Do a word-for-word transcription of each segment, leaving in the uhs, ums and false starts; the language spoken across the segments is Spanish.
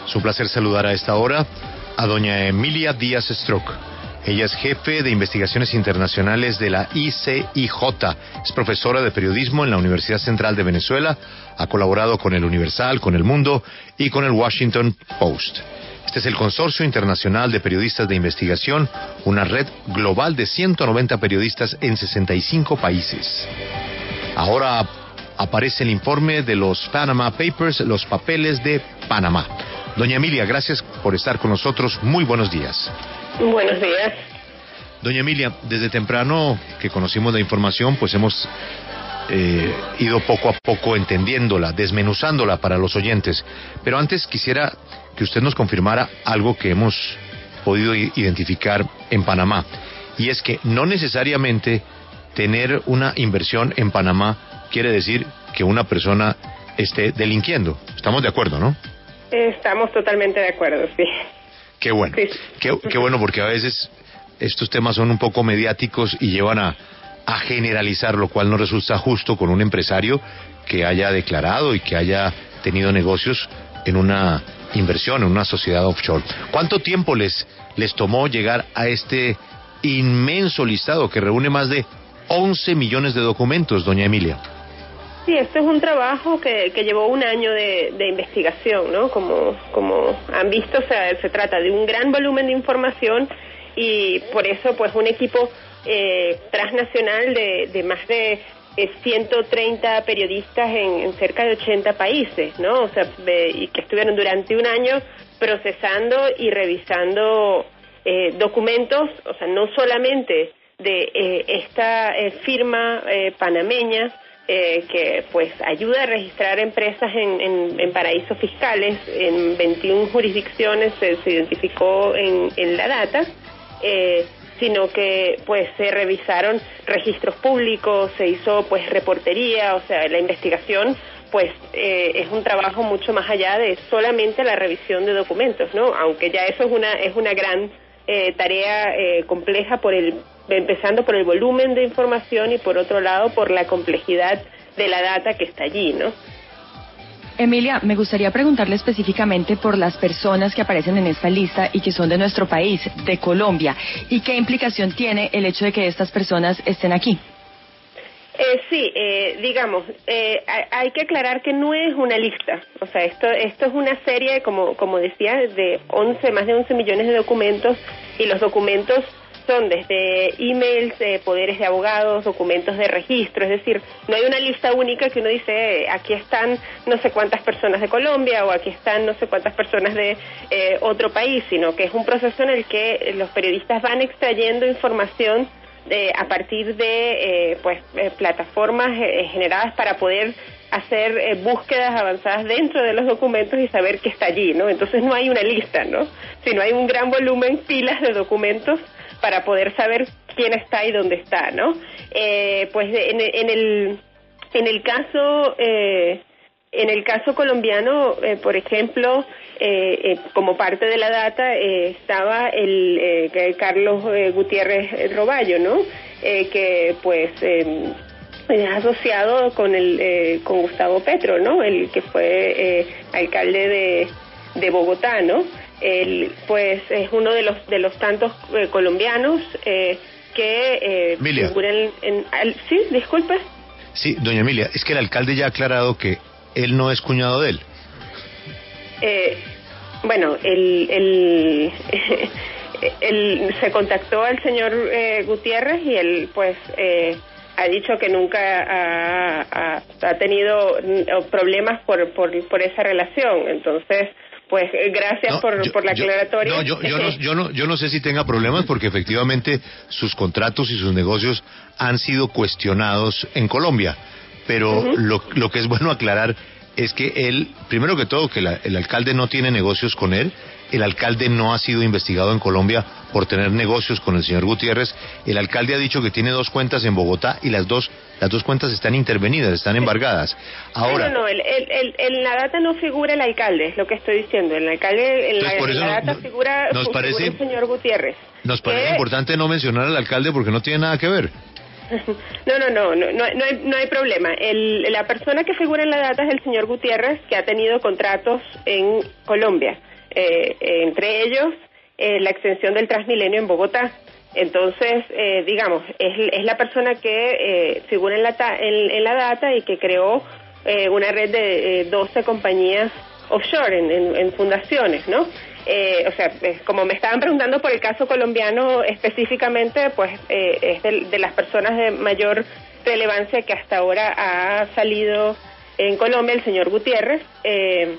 Es un placer saludar a esta hora a doña Emilia Díaz Strock. Ella es jefe de investigaciones internacionales de la I C I J. Es profesora de periodismo en la Universidad Central de Venezuela. Ha colaborado con El Universal, con El Mundo y con el Washington Post. Este es el Consorcio Internacional de Periodistas de Investigación, una red global de ciento noventa periodistas en sesenta y cinco países. Ahora aparece el informe de los Panama Papers, los papeles de Panamá. Doña Emilia, gracias por estar con nosotros. Muy buenos días. Buenos días. Doña Emilia, desde temprano que conocimos la información, pues hemos eh, ido poco a poco entendiéndola, desmenuzándola para los oyentes. Pero antes quisiera que usted nos confirmara algo que hemos podido identificar en Panamá. Y es que no necesariamente tener una inversión en Panamá quiere decir que una persona esté delinquiendo. Estamos de acuerdo, ¿no? Estamos totalmente de acuerdo, sí. Qué bueno, sí. qué, qué bueno, porque a veces estos temas son un poco mediáticos y llevan a, a generalizar, lo cual no resulta justo con un empresario que haya declarado y que haya tenido negocios en una inversión, en una sociedad offshore. ¿Cuánto tiempo les, les tomó llegar a este inmenso listado que reúne más de once millones de documentos, doña Emilia? Sí, esto es un trabajo que, que llevó un año de, de investigación, ¿no? Como, como han visto, o sea, se trata de un gran volumen de información y por eso, pues, un equipo eh, transnacional de, de más de eh, ciento treinta periodistas en, en cerca de ochenta países, ¿no? O sea, de, y que estuvieron durante un año procesando y revisando eh, documentos, o sea, no solamente de eh, esta eh, firma eh, panameña, Eh, que pues ayuda a registrar empresas en, en, en paraísos fiscales. En veintiuna jurisdicciones se, se identificó en, en la data, eh, sino que pues se revisaron registros públicos, se hizo pues reportería, o sea, la investigación pues eh, es un trabajo mucho más allá de solamente la revisión de documentos, ¿no? Aunque ya eso es una es una gran eh, tarea eh, compleja por el empezando por el volumen de información y por otro lado por la complejidad de la data que está allí, ¿no? Emilia, me gustaría preguntarle específicamente por las personas que aparecen en esta lista y que son de nuestro país, de Colombia, y qué implicación tiene el hecho de que estas personas estén aquí. Eh, sí, eh, digamos, eh, hay que aclarar que no es una lista, o sea, esto esto es una serie, como como decía, de once, más de once millones de documentos, y los documentos son desde emails, eh, poderes de abogados, documentos de registro, es decir, no hay una lista única que uno dice, eh, aquí están no sé cuántas personas de Colombia o aquí están no sé cuántas personas de eh, otro país, sino que es un proceso en el que los periodistas van extrayendo información de, a partir de eh, pues eh, plataformas eh, generadas para poder hacer eh, búsquedas avanzadas dentro de los documentos y saber qué está allí, ¿no? Entonces no hay una lista, ¿no? Sino hay un gran volumen, pilas de documentos para poder saber quién está y dónde está, ¿no? Eh, pues en, en el en el caso eh, en el caso colombiano, eh, por ejemplo, eh, eh, como parte de la data eh, estaba el eh, Carlos eh, Gutiérrez Roballo, ¿no? Eh, que pues eh, es asociado con el eh, con Gustavo Petro, ¿no? El que fue eh, alcalde de de Bogotá, ¿no? Él, pues, es uno de los de los tantos eh, colombianos eh, que eh, figuran en... Al, ¿Sí? Disculpe. Sí, doña Emilia, es que el alcalde ya ha aclarado que él no es cuñado de él. Eh, bueno, el, el, el, se contactó al señor eh, Gutiérrez y él, pues, eh, ha dicho que nunca ha, ha, ha tenido problemas por, por, por esa relación, entonces... Pues gracias no, por, yo, por la aclaratoria. No, yo, yo, no, yo, no, yo no sé si tenga problemas porque efectivamente sus contratos y sus negocios han sido cuestionados en Colombia. Pero uh-huh. lo, lo que es bueno aclarar es que él, primero que todo, que la, el alcalde no tiene negocios con él. El alcalde no ha sido investigado en Colombia por tener negocios con el señor Gutiérrez. El alcalde ha dicho que tiene dos cuentas en Bogotá y las dos las dos cuentas están intervenidas, están embargadas. Ahora, no, no, el, el, el, en la data no figura el alcalde, es lo que estoy diciendo. En el alcalde, en la, en la data no, figura, nos figura parece, el señor Gutiérrez. Nos parece que... importante no mencionar al alcalde porque no tiene nada que ver. No, no, no, no, no, no, hay, no hay problema. El, la persona que figura en la data es el señor Gutiérrez, que ha tenido contratos en Colombia. eh, entre ellos eh, la extensión del Transmilenio en Bogotá. Entonces, eh, digamos, es, es la persona que eh, figura en la, ta, en, en la data y que creó eh, una red de eh, doce compañías offshore en, en, en fundaciones, ¿no? Eh, o sea, eh, como me estaban preguntando por el caso colombiano específicamente, pues eh, es de, de las personas de mayor relevancia que hasta ahora ha salido en Colombia, el señor Gutiérrez, eh,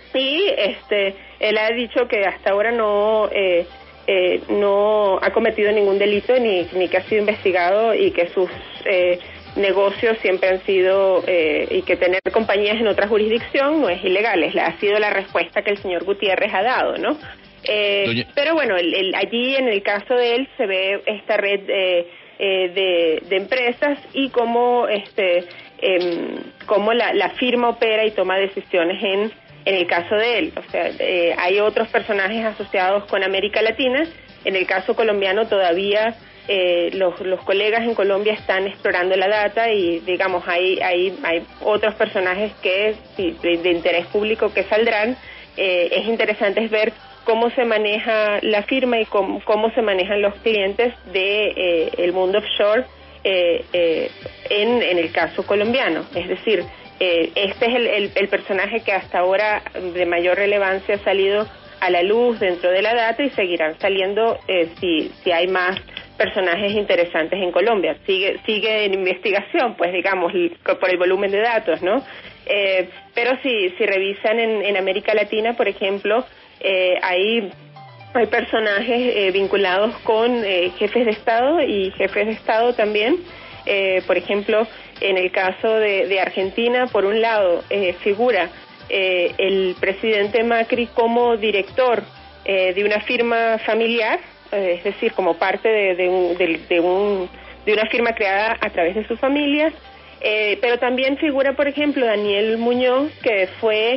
y este él ha dicho que hasta ahora no eh, eh, no ha cometido ningún delito ni, ni que ha sido investigado y que sus eh, negocios siempre han sido eh, y que tener compañías en otra jurisdicción no es ilegal. Es la, ha sido la respuesta que el señor Gutiérrez ha dado, ¿no? Eh, Doña... Pero bueno, el, el, allí en el caso de él se ve esta red eh, eh, de, de empresas y cómo este eh, cómo la, la firma opera y toma decisiones en en el caso de él. O sea, eh, hay otros personajes asociados con América Latina. En el caso colombiano todavía eh, los, los colegas en Colombia están explorando la data y, digamos, hay hay, hay otros personajes que sí, de, de interés público que saldrán. Eh, es interesante ver cómo se maneja la firma y cómo, cómo se manejan los clientes de eh, el mundo offshore eh, eh, en, en el caso colombiano. Es decir, Eh, este es el, el, el personaje que hasta ahora de mayor relevancia ha salido a la luz dentro de la data y seguirán saliendo eh, si, si hay más personajes interesantes en Colombia. Sigue sigue en investigación, pues digamos, por el volumen de datos, ¿no? Eh, pero si, si revisan en, en América Latina, por ejemplo, eh, hay, hay personajes eh, vinculados con eh, jefes de Estado y jefes de Estado también. Eh, por ejemplo, en el caso de, de Argentina, por un lado, eh, figura eh, el presidente Macri como director eh, de una firma familiar, eh, es decir, como parte de, de, un, de, de, un, de una firma creada a través de su familia, eh, pero también figura, por ejemplo, Daniel Muñoz, que fue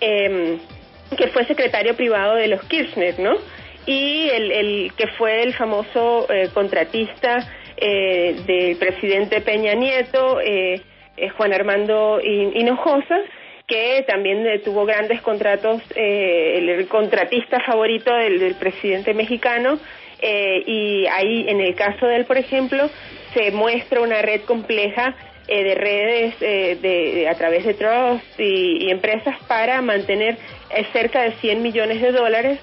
eh, que fue secretario privado de los Kirchner, ¿no? Y el, el que fue el famoso eh, contratista Eh, del presidente Peña Nieto, eh, eh, Juan Armando Hinojosa, que también eh, tuvo grandes contratos, eh, el, el contratista favorito del, del presidente mexicano, eh, y ahí en el caso de él, por ejemplo, se muestra una red compleja eh, de redes eh, de, de, a través de trusts y, y empresas para mantener eh, cerca de cien millones de dólares,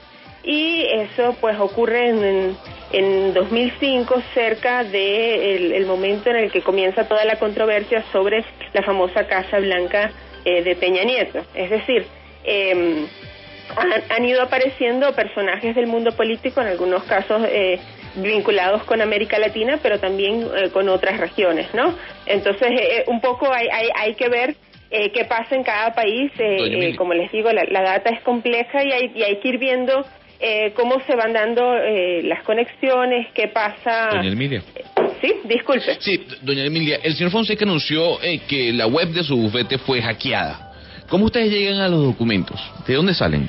y eso pues ocurre en, en en dos mil cinco, cerca de el, el momento en el que comienza toda la controversia sobre la famosa Casa Blanca eh, de Peña Nieto. Es decir, eh, han, han ido apareciendo personajes del mundo político, en algunos casos eh, vinculados con América Latina, pero también eh, con otras regiones, ¿no? Entonces, eh, un poco hay, hay, hay que ver eh, qué pasa en cada país. Eh, eh, como les digo, la, la data es compleja y hay, y hay que ir viendo Eh, cómo se van dando eh, las conexiones, qué pasa. Doña Emilia. Sí, disculpe. Sí, doña Emilia, el señor Fonseca anunció eh, que la web de su bufete fue hackeada. ¿Cómo ustedes llegan a los documentos? ¿De dónde salen?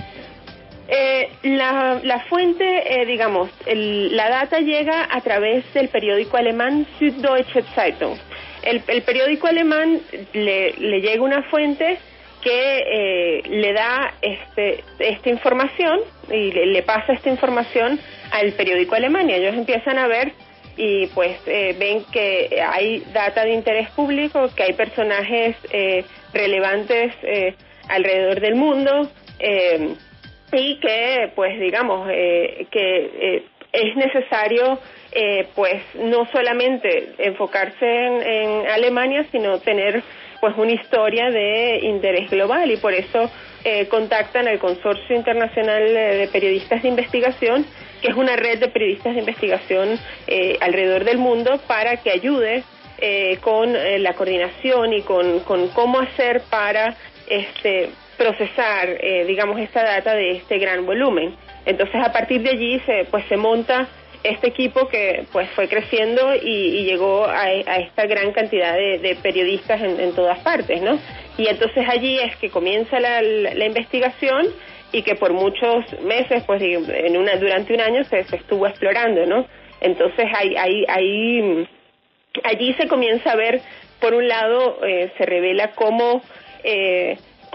Eh, la, la fuente, eh, digamos, el, la data llega a través del periódico alemán Süddeutsche Zeitung. El, el periódico alemán le, le llega una fuente que eh, le da este, esta información y le, le pasa esta información al periódico alemán, y ellos empiezan a ver y pues eh, ven que hay data de interés público, que hay personajes eh, relevantes eh, alrededor del mundo eh, y que pues digamos eh, que eh, es necesario eh, pues no solamente enfocarse en, en Alemania, sino tener pues una historia de interés global, y por eso eh, contactan al Consorcio Internacional de Periodistas de Investigación, que es una red de periodistas de investigación eh, alrededor del mundo, para que ayude eh, con eh, la coordinación y con, con cómo hacer para este procesar, eh, digamos, esta data de este gran volumen. Entonces, a partir de allí se pues se monta este equipo que pues fue creciendo y, y llegó a, a esta gran cantidad de, de periodistas en, en todas partes, ¿no? Y entonces allí es que comienza la, la, la investigación, y que por muchos meses, pues en una durante un año se, se estuvo explorando, ¿no? Entonces ahí, ahí, ahí, allí se comienza a ver, por un lado, eh, se revela cómo, eh,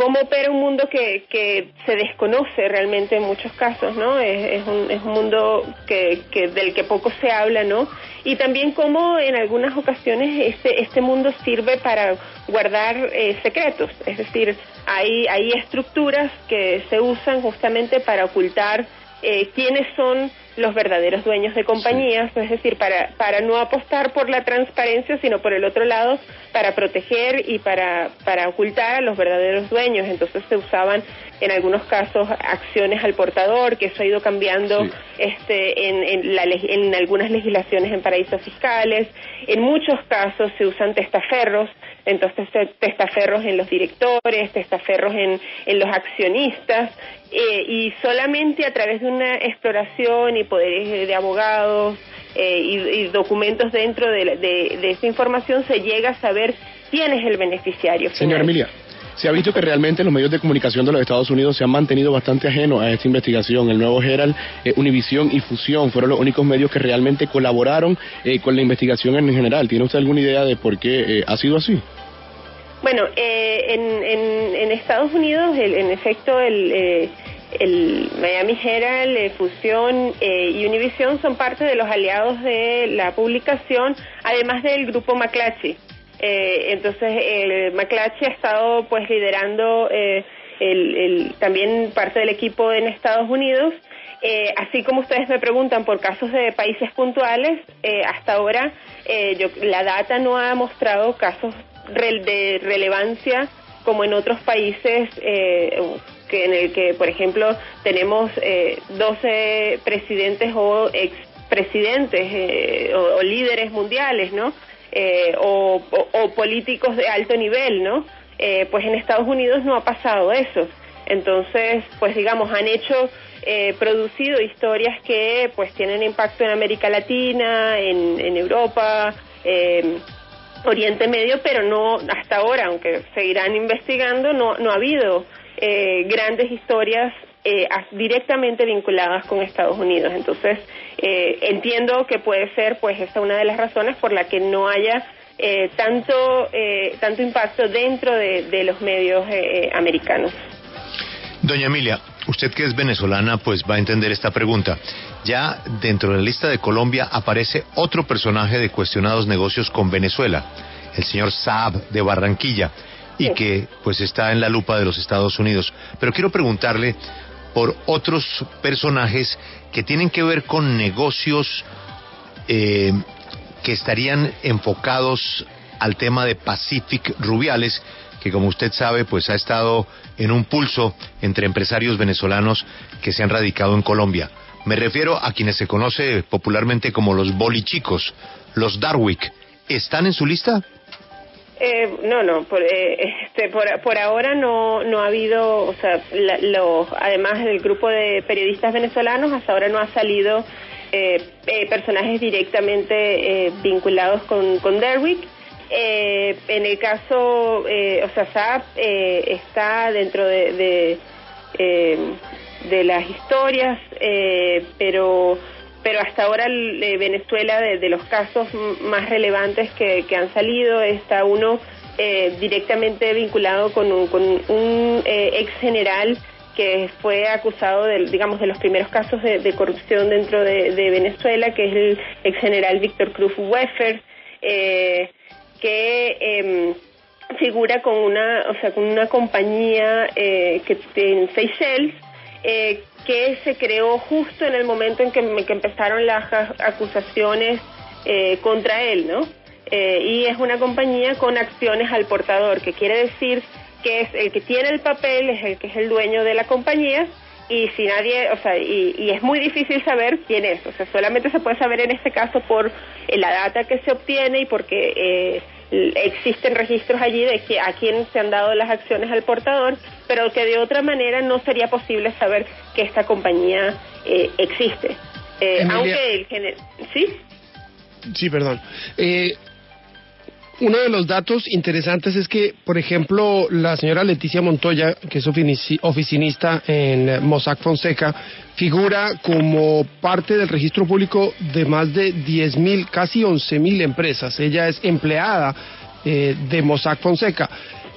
cómo opera un mundo que, que se desconoce realmente en muchos casos, ¿no? Es, es, un, es un mundo que, que del que poco se habla, ¿no? Y también cómo en algunas ocasiones este, este mundo sirve para guardar eh, secretos, es decir, hay, hay estructuras que se usan justamente para ocultar eh, quiénes son los verdaderos dueños de compañías, sí. Es decir, para, para no apostar por la transparencia, sino por el otro lado, para proteger y para, para ocultar a los verdaderos dueños. Entonces se usaban en algunos casos acciones al portador, que eso ha ido cambiando sí. este, en, en, la, en algunas legislaciones en paraísos fiscales. En muchos casos se usan testaferros, entonces testaferros en los directores, testaferros en, en los accionistas, eh, y solamente a través de una exploración y poderes de abogados eh, y, y documentos dentro de, de, de esa información se llega a saber quién es el beneficiario final. Señora Emilia, se ha visto que realmente los medios de comunicación de los Estados Unidos se han mantenido bastante ajenos a esta investigación. El Nuevo Herald, eh, Univisión y Fusión fueron los únicos medios que realmente colaboraron eh, con la investigación en general. ¿Tiene usted alguna idea de por qué eh, ha sido así? Bueno, eh, en, en, en Estados Unidos, el, en efecto, el, eh, el Miami Herald, eh, Fusión eh, y Univision son parte de los aliados de la publicación, además del grupo McClatchy. Eh, entonces, el McClatchy ha estado pues liderando eh, el, el, también parte del equipo en Estados Unidos. Eh, así como ustedes me preguntan por casos de países puntuales, eh, hasta ahora eh, yo, la data no ha mostrado casos de relevancia como en otros países eh, que en el que, por ejemplo, tenemos eh, doce presidentes o expresidentes eh, o, o líderes mundiales, ¿no? Eh, o, o, o políticos de alto nivel, ¿no? Eh, pues en Estados Unidos no ha pasado eso. Entonces, pues digamos, han hecho, eh, producido historias que pues tienen impacto en América Latina, en, en Europa, eh, Oriente Medio, pero no hasta ahora, aunque seguirán investigando, no, no ha habido eh, grandes historias eh, directamente vinculadas con Estados Unidos. Entonces, eh, entiendo que puede ser pues esta una de las razones por la que no haya eh, tanto eh, tanto impacto dentro de, de los medios eh, americanos. Doña Emilia, usted que es venezolana, pues va a entender esta pregunta. Ya dentro de la lista de Colombia aparece otro personaje de cuestionados negocios con Venezuela, el señor Saab de Barranquilla, y sí. que pues está en la lupa de los Estados Unidos. Pero quiero preguntarle por otros personajes que tienen que ver con negocios eh, que estarían enfocados al tema de Pacific Rubiales, que como usted sabe, pues ha estado en un pulso entre empresarios venezolanos que se han radicado en Colombia. Me refiero a quienes se conoce popularmente como los bolichicos, los Darwick. ¿Están en su lista? Eh, no, no, por, eh, este, por, por ahora no, no ha habido, o sea, la, lo, además del grupo de periodistas venezolanos, hasta ahora no ha salido eh, eh, personajes directamente eh, vinculados con, con Darwick. Eh, en el caso, eh, o sea, Saab eh, está dentro de, de, eh, de las historias, eh, pero pero hasta ahora eh, Venezuela, de, de los casos más relevantes que, que han salido, está uno eh, directamente vinculado con un, con un eh, ex general que fue acusado de, digamos, de los primeros casos de, de corrupción dentro de, de Venezuela, que es el ex general Víctor Cruz Weffer, eh, que eh, figura con una, o sea, con una compañía eh, que en Seychelles, eh, que se creó justo en el momento en que, que empezaron las acusaciones eh, contra él, ¿no? Eh, y es una compañía con acciones al portador, que quiere decir que es el que tiene el papel, es el que es el dueño de la compañía, y si nadie, o sea, y, y es muy difícil saber quién es, o sea, solamente se puede saber en este caso por eh, la data que se obtiene y porque eh, existen registros allí de que a quién se han dado las acciones al portador, pero que de otra manera no sería posible saber que esta compañía eh, existe. Eh, aunque el gener... ¿Sí? Sí, perdón. Eh... Uno de los datos interesantes es que, por ejemplo, la señora Leticia Montoya, que es oficinista en Mossack Fonseca, figura como parte del registro público de más de diez mil, casi once mil empresas. Ella es empleada eh, de Mossack Fonseca.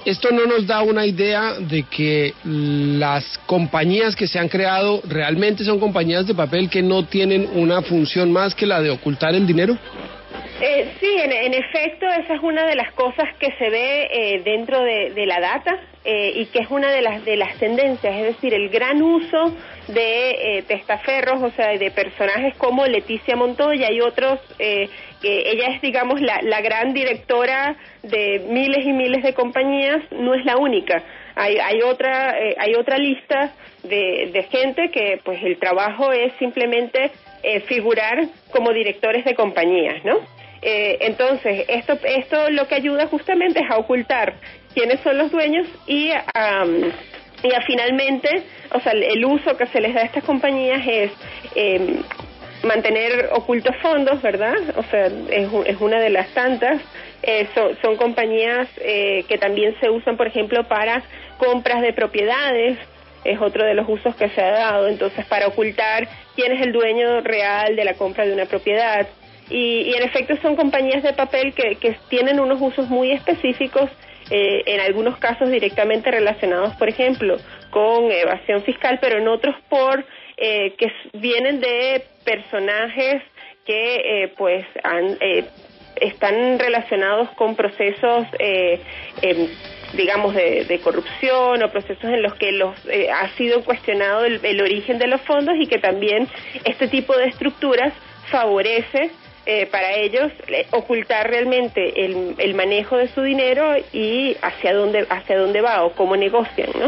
esto no nos da una idea de que las compañías que se han creado realmente son compañías de papel que no tienen una función más que la de ocultar el dinero. Eh, sí, en, en efecto, esa es una de las cosas que se ve eh, dentro de, de la data eh, y que es una de las de las tendencias, es decir, el gran uso de eh, testaferros, o sea, de personajes como Leticia Montoya y otros, eh, que ella es, digamos, la, la gran directora de miles y miles de compañías, no es la única. Hay, hay otra, eh, hay otra lista de, de gente que, pues, el trabajo es simplemente eh, figurar como directores de compañías, ¿no? Eh, entonces, esto, esto lo que ayuda justamente es a ocultar quiénes son los dueños y a, y a finalmente, o sea, el uso que se les da a estas compañías es eh, mantener ocultos fondos, ¿verdad? O sea, es, es una de las tantas. Eh, son, son compañías eh, que también se usan, por ejemplo, para compras de propiedades, es otro de los usos que se ha dado, entonces, para ocultar quién es el dueño real de la compra de una propiedad. Y, y en efecto son compañías de papel que, que tienen unos usos muy específicos, eh, en algunos casos directamente relacionados, por ejemplo, con evasión fiscal, pero en otros por eh, que vienen de personajes que eh, pues han, eh, están relacionados con procesos eh, eh, digamos de, de corrupción o procesos en los que los eh, ha sido cuestionado el, el origen de los fondos y que también este tipo de estructuras favorece Eh, para ellos eh, ocultar realmente el, el manejo de su dinero y hacia dónde hacia dónde va o cómo negocian, ¿no?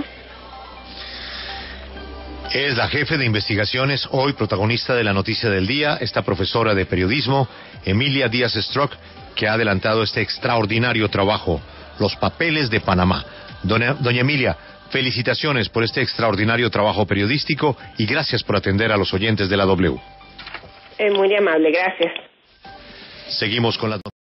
Es la jefe de investigaciones, hoy protagonista de la noticia del día, esta profesora de periodismo, Emilia Díaz Strock, que ha adelantado este extraordinario trabajo, Los Papeles de Panamá. Doña, doña Emilia, felicitaciones por este extraordinario trabajo periodístico y gracias por atender a los oyentes de la W. Eh, muy amable, gracias. Seguimos con la